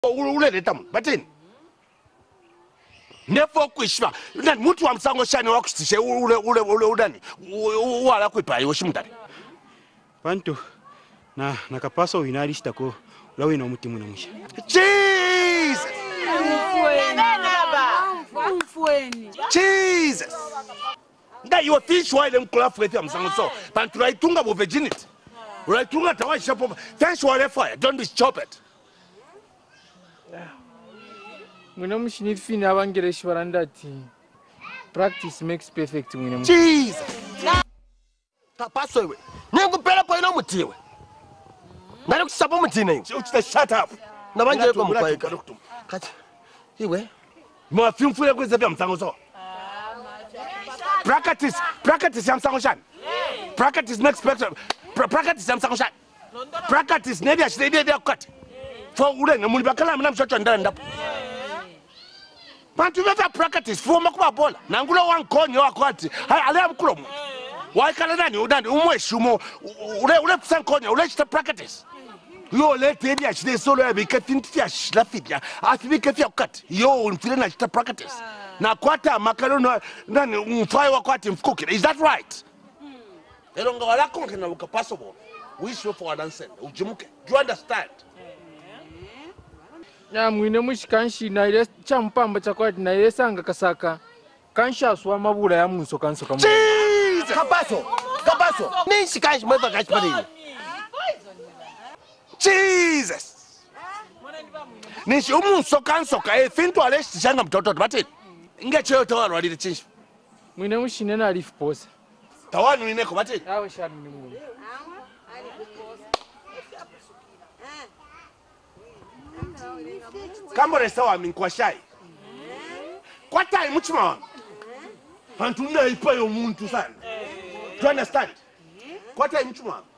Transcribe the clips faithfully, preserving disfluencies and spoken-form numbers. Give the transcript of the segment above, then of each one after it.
ulele tamu batini never kwishwa na mtu wa msango shani wakustishe ule ule ule udani wala kwipa yoshimudani bantu na nakapaso winalista ko lawe no muti muna musha Jesus Jesus nga you fish why them craft with them msango so bantu raitunga bo virginity raitunga tawaisha po thanks for the fire don't be stupid. Mwina mushini fini abangereshi barandati practice makes perfect mwina mushini. Jesus. Tapaso wewe. Ningu pela po ino mutiwe. Ngani kusabo mutine hiyo. Uchite shut up. Nabanje ko mukwaika. Kati. Iwe. Mwa fimfule kweze bya msango so. Practice, practice ya msango shani. Practice next spectrum. Practice ya msango shani. Practice nedi ashide dia kukati. For ule ngamuli bakala mna mshocho ndana ndapo. Bantu beva practice fuma kuba bola. Nangulo wankonyo wakwati. Ale amkulo. Waikala nani udani umweshumo ule ule kusankonya ule chita practice. Yo le tedi ashide solo ya bikatinti ya shlafidya. Afibike fya kukati. Yo mfile na chita practice. Na kwata makalo na nani mfai wakwati mfukukira. Is that right? Elonga wala konke na ukapasobo. Wish you for an answer. Ujimuke. Do you understand? Ya mwine mushikanshi na ile champamba chakwati na ile sanga kasaka kansha aswa mabula ya muso kanso kamu. Jesus! Kapaso! Kapaso! Nishi kanshi mweva kanshi pari. Jesus! Nishi umuso kanso ka e fintu aleshi shanga mtoto bati. Inge cheo tawano walile chinshi. Mwine mushine na alifu posa. Tawano ineko bati. Awe shadu ni mwine. Kambore sawa minkwa shai. Kwa tai muchima wangu. Hantu nina ipa yo muntu sana. Do you understand? Kwa tai muchima wangu.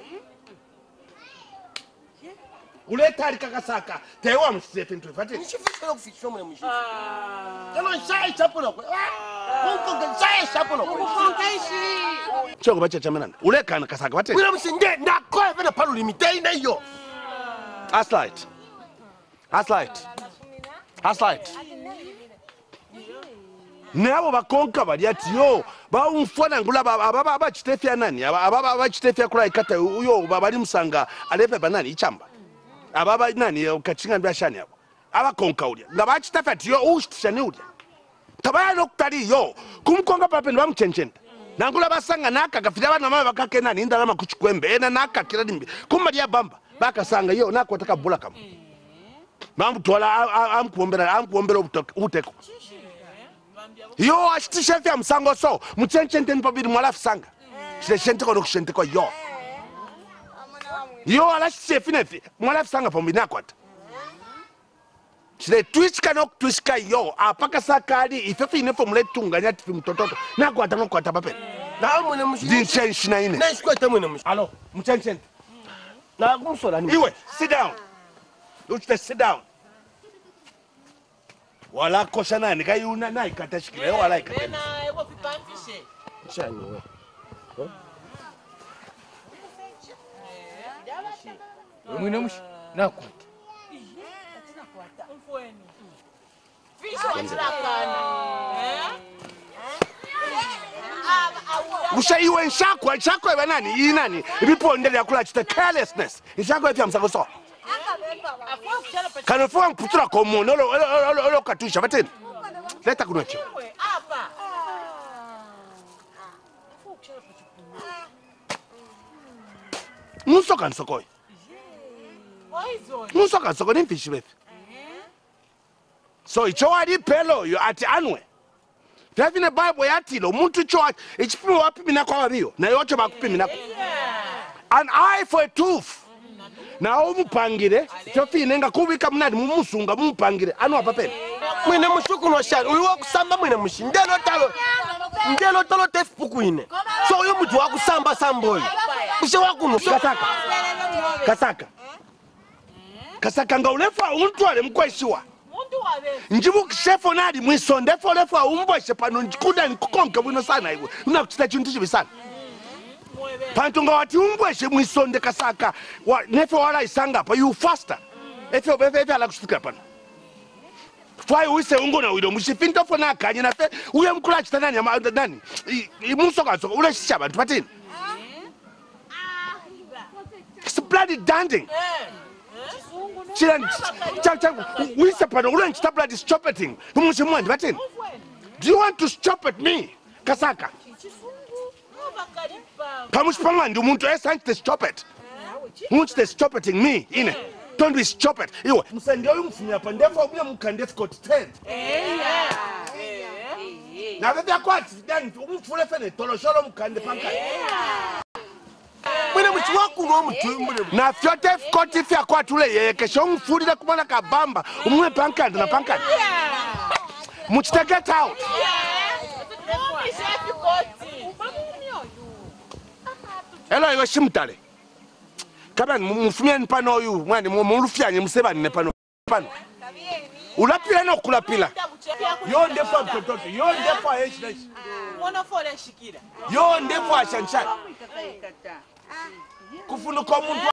Ule tari kakasaka. Tewa mshisefe ntuwe fati. Nishifisha yo kufisho mwe mshifu. Kalo nshai chapu na kwe. Mungu nshai chapu na kwe. Mungu kaishi. Choko bache chamanana. Ule kana kasaka fati. Wila msinde. Ndakoe vena palu limitei na iyo. That's right. That's right. That's right. Nabo bakonka bali ati yo ba umfona ngula baba bachitefya nani ababa bachitefya kula ikata uyo baba limsanga alepe banani ichamba ababa nani ukachinga byashani abo abakonka ulya ngabachitefya ati yo ushitshani ulya tabaya lokutali yo kumkonga pape ndamchenchenda nangula basanga naka gafira bana mama bakake nani indalama kuchikwembe ena naka kiradimbi kumba ya bamba bakasanga yo nako taka bula kama mambu tola amkuombera amkuombera uteko yo ashitisha fya msango so muchenchente mpabiri mwalafu sanga chile shente ko nokushente ko yo yo ala shefinefi mwalafu sanga pombi nakwata chile twishka nok twishka yo apaka sakali ifefi inefo mletunganya tifi mutototo nakwata nokwata pape na mwene mushi dinchenshi na ine na shikwata mwene mushi alo muchenchente na kumsola ni iwe sit down uchite sit down. Wala kosha nani kayuna na ikatashikile wala ikatashikile. Na ebo pipamfishe. Chani we. Mwine mushi nakwata. Mfueni. Fisho watilakana. Eh? Musha iwe nshakwa nshakwa iwe nani iyi nani ibipo ndele yakula chita carelessness. Nshakwa ifi amsako so. Kana fuwa mputura komo nolo olo olo katusha bateni. Leta kunocho. Apa. Muso kansoko. Oizo. Muso kansoko ni fishi befi. So icho wali pelo yo ati anwe. Tafi ne Bible yatilo muntu cho ichipimo wapi minako wabiyo na yote bakupi minako. An eye for a tooth. Na umupangire chofi nenga kubika mnadi mumusunga mumupangire anu apapeni mwene mushuku no shani uliwa kusamba mwene mushi ndelo talo ndelo talo tefuku ine so uyu mtu wa kusamba samboi ushe wakuno kasaka kasaka kasaka nga ulefa untwale mkweshiwa njibu kishefo nadi mwisonde fo lefa umboshe pano njikuda nkukonke bwino sana iwe unakuchita chintu chibi sana Pantunga wati umbweshe mwisonde kasaka wa nefe wala isanga pa you faster efe obefe efe ala kusitika pana twai uise ungo na wido mushifinto fona kanye na fe uye mkula chitana nyama nani imusoka soka ule shishaba tupatini it's bloody danding chila chang chang uise pana ule nchita bloody stop it thing umushimwa tupatini do you want to stop at me kasaka pamushipamwa ndi umuntu esanchite stop it munchite stop it me ine don't be stop it iwe msende oyu mfumya pa ndefu obule mukandef court ten na bebe akwati then umfule fene tolosholo mukande panka mwene mchiwaku no mtu mwene na fyote court ifi akwati ule yeye kesho umfulile kumana kabamba umwe panka na panka muchite get out hello iwe shimtale kabani mufumya nipano oyu mwani murufyanye musebani nepano pano ulapila no kulapila yo ndefa mtototo yo ndefa heshi Mwana fole shikira yo ndefa shanshan kufunuka omuntu